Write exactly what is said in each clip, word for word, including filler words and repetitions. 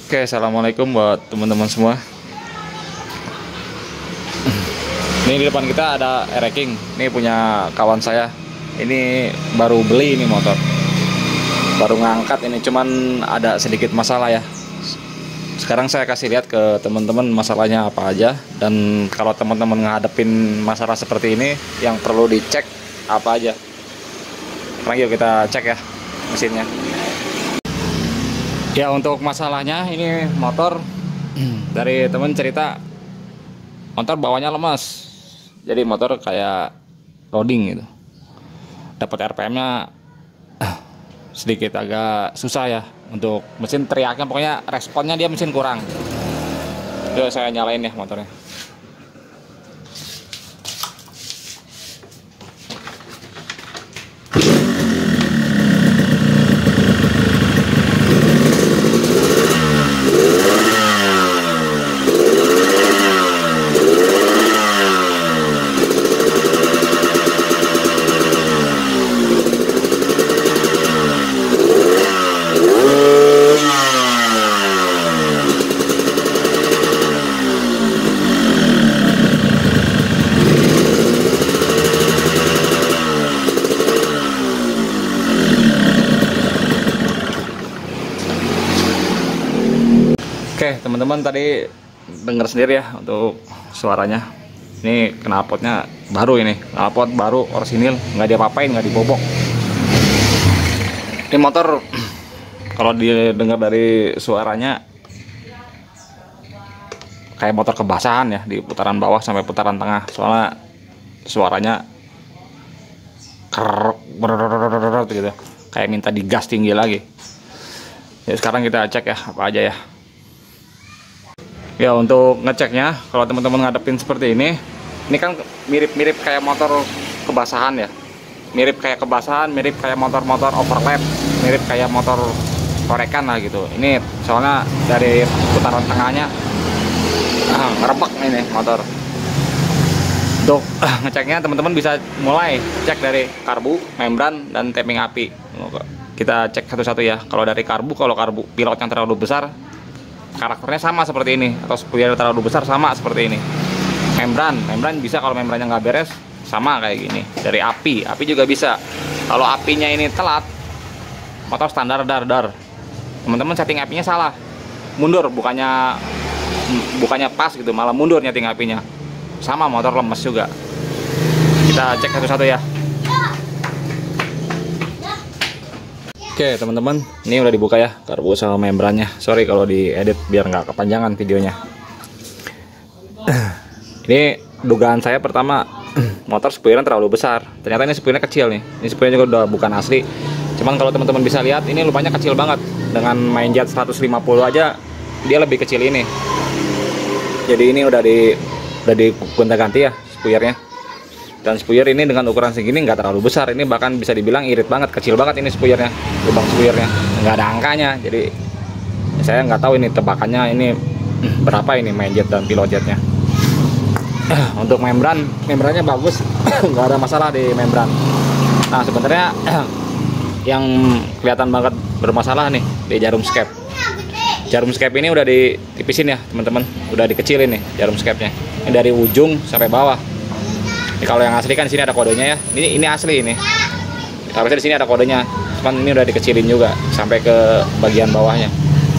Oke, assalamualaikum buat teman-teman semua. Ini di depan kita ada Ereking. Ini punya kawan saya. Ini baru beli ini motor. Baru ngangkat ini, cuman ada sedikit masalah ya. Sekarang saya kasih lihat ke teman-teman masalahnya apa aja. Dan kalau teman-teman ngadepin masalah seperti ini, yang perlu dicek apa aja. Sekarang yuk kita cek ya mesinnya. Ya, untuk masalahnya ini motor dari temen cerita motor bawanya lemas, jadi motor kayak loading gitu, dapat R P M-nya sedikit agak susah ya untuk mesin teriaknya, pokoknya responnya dia mesin kurang. Yuk saya nyalain ya motornya. Oke teman-teman, tadi dengar sendiri ya untuk suaranya. Ini knalpotnya baru, ini knalpot baru orsinil, nggak diapa-apain, nggak dibobok. Ini motor kalau didengar dari suaranya kayak motor kebasahan ya, di putaran bawah sampai putaran tengah. Soalnya suaranya ker gitu, kayak minta digas tinggi lagi. Ya, sekarang kita cek ya apa aja ya. Ya, untuk ngeceknya, kalau teman-teman ngadepin seperti ini, ini kan mirip-mirip kayak motor kebasahan ya, mirip kayak kebasahan, mirip kayak motor-motor overlap, mirip kayak motor korekan lah gitu. Ini soalnya dari putaran tengahnya ah, ngerebek ini motor. Untuk ah, ngeceknya teman-teman bisa mulai cek dari karbu, membran, dan tapping api. Kita cek satu-satu ya. Kalau dari karbu, kalau karbu pilot yang terlalu besar, karakternya sama seperti ini, atau spuyer terlalu besar sama seperti ini. Membran, membran bisa kalau membrannya nggak beres sama kayak gini. Dari api, api juga bisa. Kalau apinya ini telat, motor standar dar dar. Teman-teman setting apinya salah, mundur, bukannya bukannya pas gitu, malah mundur nyeting apinya. Sama motor lemes juga. Kita cek satu-satu ya. Oke teman-teman, ini udah dibuka ya karbu sama membrannya. Sorry kalau diedit biar nggak kepanjangan videonya. Ini dugaan saya pertama, motor spuyernya terlalu besar. Ternyata ini spuyernya kecil nih. Ini spuyernya juga udah bukan asli. Cuman kalau teman-teman bisa lihat, ini lupanya kecil banget. Dengan main jet seratus lima puluh aja dia lebih kecil ini. Jadi ini udah di udah digonta-ganti ya spuyernya. Dan spuyer ini dengan ukuran segini nggak terlalu besar, ini bahkan bisa dibilang irit banget, kecil banget ini spuyernya, lubang spuyernya nggak ada angkanya. Jadi saya nggak tahu ini tebakannya ini berapa ini main jet dan pilot jetnya. Untuk membran, membrannya bagus, nggak ada masalah di membran. Nah sebenarnya yang kelihatan banget bermasalah nih di jarum skep. Jarum skep ini udah ditipisin ya teman-teman, udah dikecilin nih jarum skepnya. Ini dari ujung sampai bawah. Ini kalau yang asli kan di sini ada kodenya ya. Ini ini asli ini. Harusnya di sini ada kodenya. Cuman ini udah dikecilin juga sampai ke bagian bawahnya.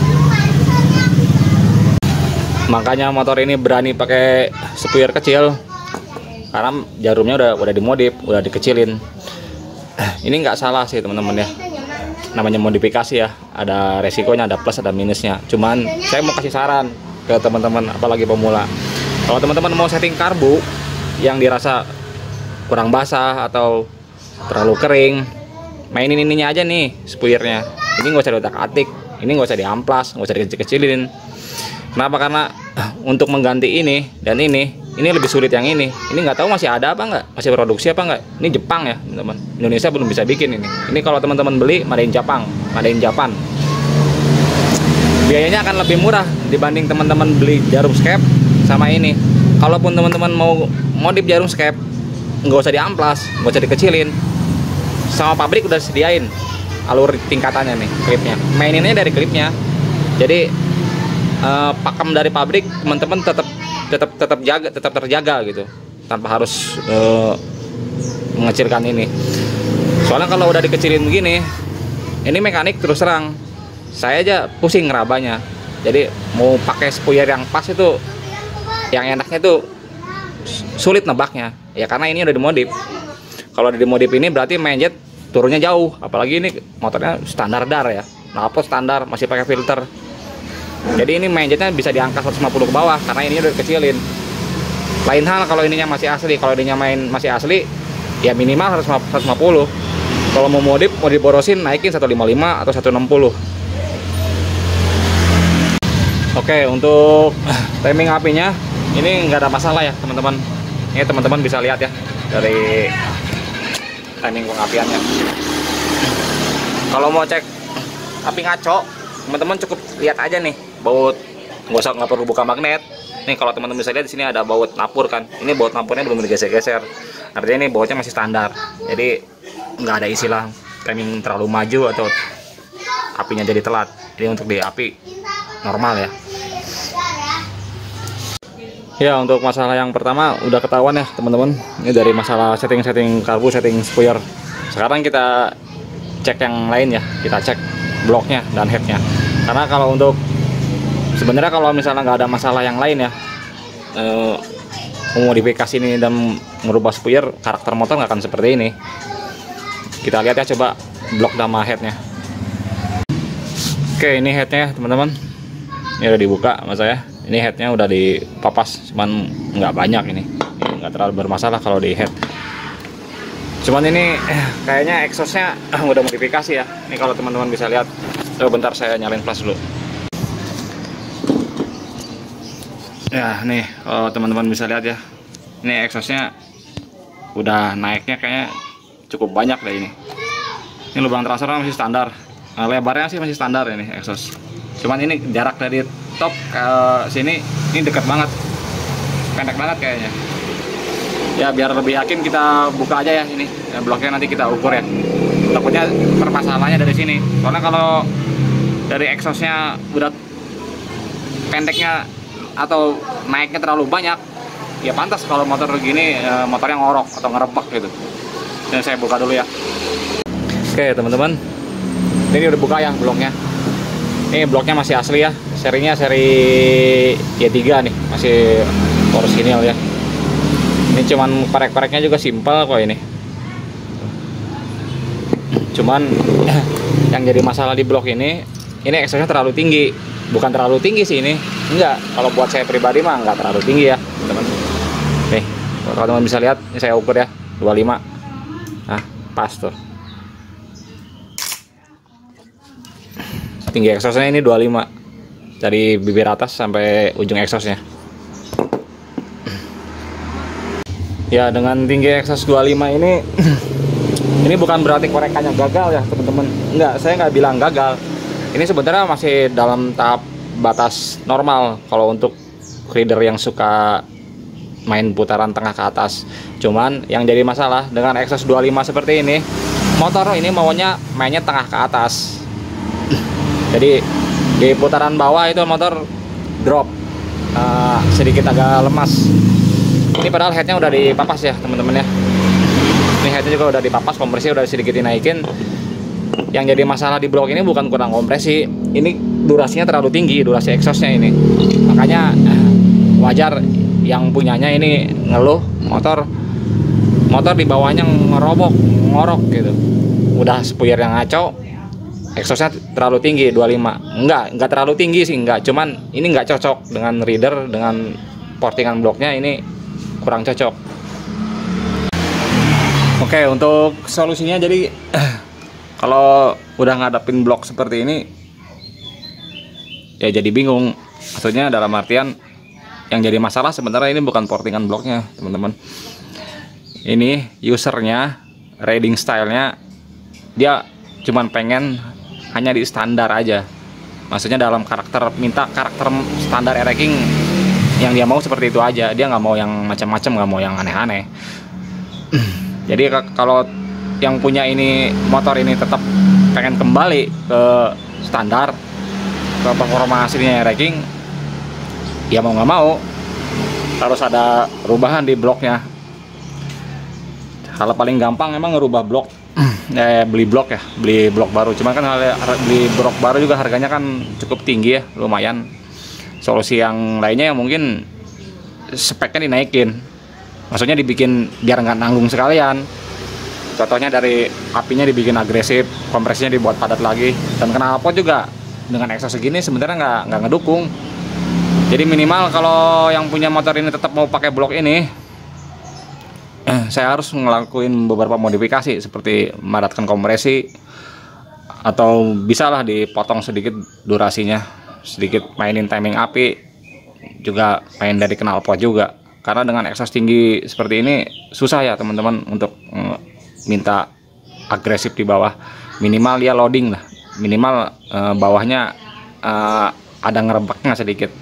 Makanya motor ini berani pakai spuyer kecil karena jarumnya udah udah dimodif, udah dikecilin. Ini nggak salah sih teman-teman ya. Namanya modifikasi ya. Ada resikonya, ada plus, ada minusnya. Cuman saya mau kasih saran ke teman-teman apalagi pemula. Kalau teman-teman mau setting karbu yang dirasa kurang basah atau terlalu kering, mainin ininya aja nih spuyernya. Ini nggak usah diotak-atik, ini nggak usah diamplas, nggak usah dikecil-kecilin. Kenapa? Karena untuk mengganti ini dan ini, ini lebih sulit yang ini. Ini nggak tahu masih ada apa nggak, masih produksi apa nggak. Ini Jepang ya teman-teman, Indonesia belum bisa bikin ini. Ini kalau teman-teman beli made in Jepang, made in Japan. Biayanya akan lebih murah dibanding teman-teman beli jarum skep sama ini. Kalaupun teman-teman mau modif jarum skep, nggak usah diamplas, nggak usah dikecilin, sama pabrik udah sediain alur tingkatannya nih, klipnya, maininnya dari klipnya. Jadi uh, pakem dari pabrik teman-teman tetap tetap tetap jaga tetap terjaga gitu, tanpa harus uh, mengecilkan ini. Soalnya kalau udah dikecilin begini, ini mekanik terus terang saya aja pusing ngerabanya. Jadi mau pakai spuyer yang pas itu, yang enaknya itu sulit nebaknya ya, karena ini udah dimodif. Kalau udah dimodif ini berarti main jet turunnya jauh, apalagi ini motornya standar dar ya, knalpot standar, masih pakai filter. Jadi ini main jetnya bisa diangkat seratus lima puluh ke bawah karena ini udah dikecilin. Lain hal kalau ininya masih asli, kalau ininya main masih asli ya minimal seratus lima puluh. Kalau mau modif, mau diborosin naikin seratus lima puluh lima atau seratus enam puluh. Oke, untuk timing apinya ini nggak ada masalah ya teman-teman. Ini teman-teman bisa lihat ya dari timing pengapiannya. Kalau mau cek api ngaco, teman-teman cukup lihat aja nih baut, nggak usah nggak perlu buka magnet. Nih kalau teman-teman bisa lihat di sini ada baut napur kan. Ini baut napurnya belum digeser-geser. Artinya ini bautnya masih standar. Jadi nggak ada istilah timing terlalu maju atau apinya jadi telat. Jadi untuk di api normal ya. Ya, untuk masalah yang pertama udah ketahuan ya teman-teman. Ini dari masalah setting-setting karbu, setting spuyer. Sekarang kita cek yang lain ya. Kita cek bloknya dan headnya. Karena kalau untuk sebenarnya kalau misalnya nggak ada masalah yang lain ya, eh, memodifikasi ini dan merubah spuyer, karakter motor nggak akan seperti ini. Kita lihat ya coba blok sama headnya. Oke, ini headnya teman-teman. Ini udah dibuka sama saya. Ini headnya udah dipapas, cuman nggak banyak ini. Ini nggak terlalu bermasalah kalau di head. Cuman ini eh, kayaknya exhaustnya eh, udah modifikasi ya. Ini kalau teman-teman bisa lihat. Coba bentar saya nyalain flash dulu. Ya nih, kalau teman-teman bisa lihat ya. Ini exhaustnya udah naiknya kayaknya cukup banyak deh ini. Ini lubang transfernya masih standar. Nah, lebarnya sih masih standar ini exhaust. Cuman ini jarak dari top ke sini ini dekat banget, pendek banget kayaknya. Ya biar lebih yakin kita buka aja ya ini ya, bloknya nanti kita ukur ya. Takutnya permasalahannya dari sini. Soalnya kalau dari exhaustnya udah pendeknya atau naiknya terlalu banyak, ya pantas kalau motor gini motornya ngorok atau ngerebak gitu. Ini saya buka dulu ya. Oke teman-teman, ini udah buka ya bloknya. Ini bloknya masih asli ya, serinya seri Y tiga nih, masih orisinil ya. Ini cuman korek-koreknya juga simpel kok ini. Cuman yang jadi masalah di blok ini, ini exhaustnya terlalu tinggi. Bukan terlalu tinggi sih ini, enggak. Kalau buat saya pribadi mah enggak terlalu tinggi ya, teman. Nih, kalau teman bisa lihat, ini saya ukur ya, dua puluh lima. Nah, pas tuh. Tinggi exhaustnya ini dua puluh lima dari bibir atas sampai ujung exhaustnya. Ya dengan tinggi exhaust dua puluh lima ini ini bukan berarti korekannya gagal ya teman-teman. Enggak, saya nggak bilang gagal. Ini sebenarnya masih dalam tahap batas normal kalau untuk rider yang suka main putaran tengah ke atas. Cuman yang jadi masalah dengan exhaust dua puluh lima seperti ini, motor ini maunya mainnya tengah ke atas. Jadi di putaran bawah itu motor drop uh, sedikit agak lemas. Ini padahal headnya udah dipapas ya teman-teman ya. Ini headnya juga udah dipapas, kompresi udah sedikit dinaikin. Yang jadi masalah di blok ini bukan kurang kompresi, ini durasinya terlalu tinggi, durasi exhaustnya ini. Makanya wajar yang punyanya ini ngeluh motor motor di bawahnya ngerobok, ngorok gitu. Udah spuyer yang ngaco, exhaustnya terlalu tinggi dua puluh lima. Enggak, enggak terlalu tinggi sih, enggak. Cuman ini enggak cocok dengan reader, dengan portingan bloknya ini kurang cocok. Oke, untuk solusinya jadi kalau udah ngadepin blok seperti ini ya jadi bingung. Maksudnya dalam artian yang jadi masalah sebenarnya ini bukan portingan bloknya, teman-teman. Ini usernya, riding stylenya dia cuman pengen hanya di standar aja. Maksudnya dalam karakter, minta karakter standar e-racing yang dia mau seperti itu aja. Dia nggak mau yang macam-macam, nggak mau yang aneh-aneh. Jadi kalau yang punya ini motor ini tetap pengen kembali ke standar, ke performa aslinya e-racing, ya mau nggak mau harus ada perubahan di bloknya. Kalau paling gampang emang ngerubah blok, eh, beli blok ya, beli blok baru. Cuman kan beli blok baru juga harganya kan cukup tinggi ya, lumayan. Solusi yang lainnya yang mungkin speknya dinaikin, maksudnya dibikin biar nggak nanggung sekalian. Contohnya dari apinya dibikin agresif, kompresinya dibuat padat lagi, dan knalpot juga dengan exhaust segini sebenarnya nggak nggak ngedukung. Jadi minimal kalau yang punya motor ini tetap mau pakai blok ini, eh, saya harus ngelakuin beberapa modifikasi seperti memadatkan kompresi, atau bisalah dipotong sedikit durasinya, sedikit mainin timing api, juga main dari knalpot juga. Karena dengan exhaust tinggi seperti ini susah ya teman-teman untuk eh, minta agresif di bawah. Minimal dia loading lah, minimal eh, bawahnya eh, ada ngerebaknya sedikit.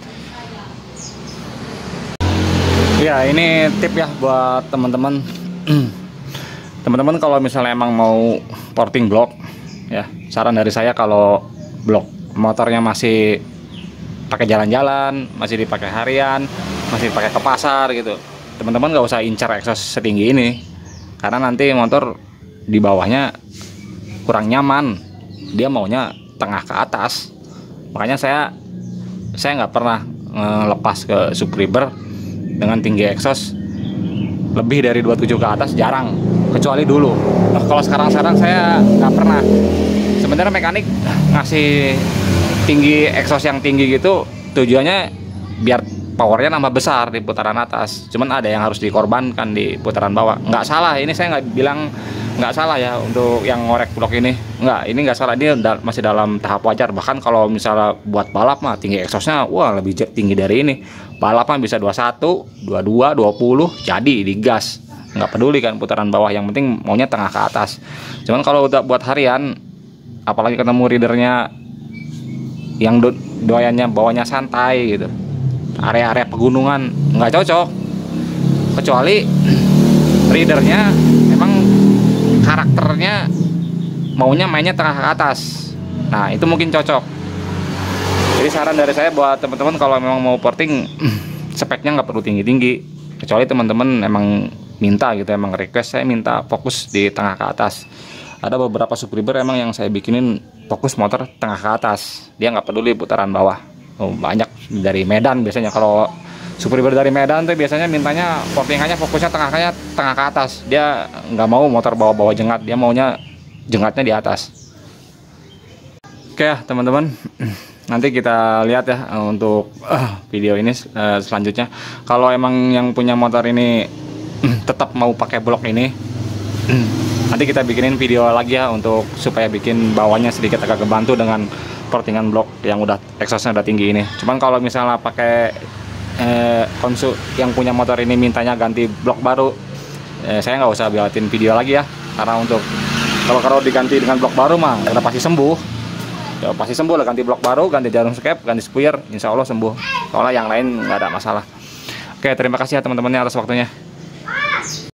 Ya, ini tip ya buat teman-teman. Teman-teman kalau misalnya emang mau porting blok, ya saran dari saya kalau blok motornya masih pakai jalan-jalan, masih dipakai harian, masih pakai ke pasar gitu, teman-teman nggak usah incar exhaust setinggi ini, karena nanti motor di bawahnya kurang nyaman, dia maunya tengah ke atas. Makanya saya saya nggak pernah ngelepas ke subscriber dengan tinggi exhaust lebih dari dua puluh tujuh ke atas, jarang, kecuali dulu. Nah, kalau sekarang-sekarang saya nggak pernah. Sebenarnya mekanik ngasih tinggi exhaust yang tinggi gitu tujuannya biar powernya nambah besar di putaran atas. Cuman ada yang harus dikorbankan di putaran bawah. Nggak salah, ini saya nggak bilang nggak salah ya untuk yang ngorek blok ini. Nggak, ini nggak salah, dia masih dalam tahap wajar. Bahkan kalau misalnya buat balap mah tinggi exhaustnya wah lebih tinggi dari ini. Balap mah bisa dua puluh satu, dua puluh dua, dua puluh jadi digas. Nggak peduli kan putaran bawah, yang penting maunya tengah ke atas. Cuman kalau udah buat harian, apalagi ketemu ridernya yang do doyannya bawahnya santai gitu, area-area pegunungan, nggak cocok. Kecuali ridernya emang karakternya maunya mainnya tengah ke atas, nah itu mungkin cocok. Jadi saran dari saya buat teman-teman kalau memang mau porting, speknya nggak perlu tinggi-tinggi, kecuali teman-teman emang minta gitu, emang request saya minta fokus di tengah ke atas. Ada beberapa subscriber emang yang saya bikinin fokus motor tengah ke atas, dia nggak peduli putaran bawah. Oh, banyak dari Medan biasanya, kalau subscriber dari Medan tuh biasanya mintanya portingannya fokusnya tengahnya tengah ke atas, dia nggak mau motor bawa-bawa jengat, dia maunya jengatnya di atas. Oke ya teman-teman, nanti kita lihat ya untuk uh, video ini uh, selanjutnya. Kalau emang yang punya motor ini uh, tetap mau pakai blok ini, uh, nanti kita bikinin video lagi ya untuk supaya bikin bawahnya sedikit agak kebantu dengan portingan blok yang udah exhaustnya udah tinggi ini. Cuman kalau misalnya pakai eh, konsul yang punya motor ini mintanya ganti blok baru, eh, saya nggak usah buatin video lagi ya, karena untuk kalau kalau diganti dengan blok baru mah udah pasti sembuh. Ya, pasti sembuh lah, ganti blok baru, ganti jarum skep, ganti spuier, insya Allah sembuh. Soalnya yang lain nggak ada masalah. Oke, terima kasih ya teman-temannya atas waktunya.